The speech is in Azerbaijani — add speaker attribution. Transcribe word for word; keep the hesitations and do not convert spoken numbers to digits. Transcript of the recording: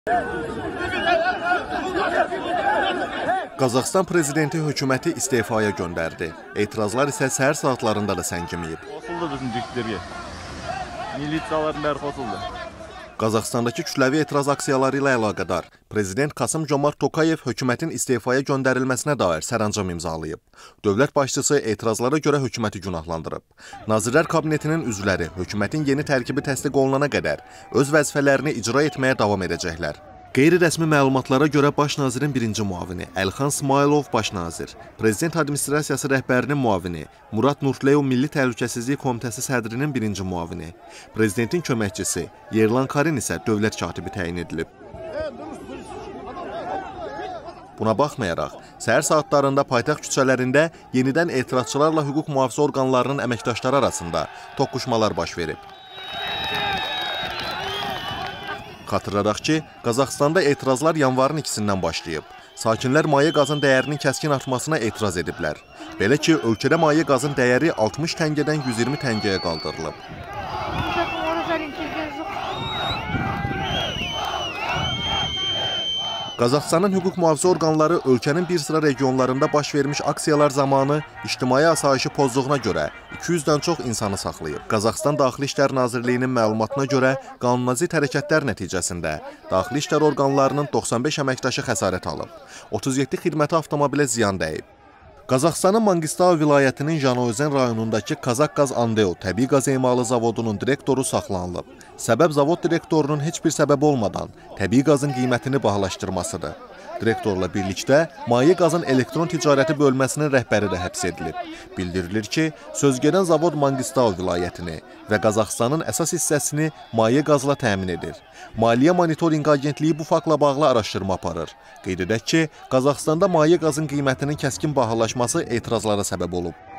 Speaker 1: Qazaxıstan prezidenti hökuməti istefaya göndərdi. Etirazlar isə səhər saatlarında da səngiməyib.
Speaker 2: Qoşuldu bizim cüklərə. Militsiyaların bəri qoşuldu.
Speaker 1: Qazaxıstandakı kütləvi etiraz aksiyaları ilə əlaqədar Prezident Kasım-Comart Tokayev hökumətin istefaya göndərilməsinə dair sərəncam imzalayıb. Dövlət başçısı etirazlara görə hökuməti günahlandırıb. Nazirlər Kabinetinin üzvləri hökumətin yeni tərkibi təsdiq olunana qədər öz vəzifələrini icra etməyə davam edəcəklər. Qeyri-rəsmi məlumatlara görə Baş nazirin birinci muavini Əlxan Smailov baş nazir, Prezident Administrasiyası rəhbərinin muavini Murad Nurtleyev Milli Təhlükəsizlik Komitəsi sədrinin birinci muavini, Prezidentin köməkçisi Yerlan Karin isə dövlət katibi təyin edilib. Buna baxmayaraq, səhər saatlarında paytaxt küçələrində yenidən etirazçılarla hüquq mühafizə orqanlarının əməkdaşları arasında toqquşmalar baş verib. Xatırladaq ki, Qazaxıstanda etirazlar yanvarın ikisindən başlayıb. Sakinlər maye qazın dəyərinin kəskin artmasına etiraz ediblər. Belə ki, ölkədə maye qazın dəyəri altmış təngədən yüz iyirmi təngəyə qaldırılıb. Qazaxıstanın hüquq mühafizə orqanları ölkənin bir sıra regionlarında baş vermiş aksiyalar zamanı ictimai asayişi pozduğuna görə iki yüzdən çox insanı saxlayıb. Qazaxıstan Daxili İşlər Nazirliyinin məlumatına görə qanunazid hərəkətlər nəticəsində daxili işlər orqanlarının doxsan beş əməkdaşı xəsarət alıb, otuz yeddi xidməti avtomobilə ziyan dəyib. Qazaxıstanın Mangistau vilayətinin Janoözən rayonundakı Kazakqaz Andeo təbii qaz emalı zavodunun direktoru saxlanılıb. Səbəb zavod direktorunun heç bir səbəb olmadan təbii qazın qiymətini bahalaşdırmasıdır. Direktorla birlikdə maye qazın elektron ticarəti bölməsinin rəhbəri də həbs edilib. Bildirilir ki, sözgedən zavod Mangistau vilayətini və Qazaxıstanın əsas hissəsini maye qazla təmin edir. Maliyyə Monitorinq Agentliyi bu faktla bağlı araşdırma aparır. Qeyd edək ki, Qazaxıstanda maye qazın qiymətinin kəskin bahalaşması etirazlara səbəb olub.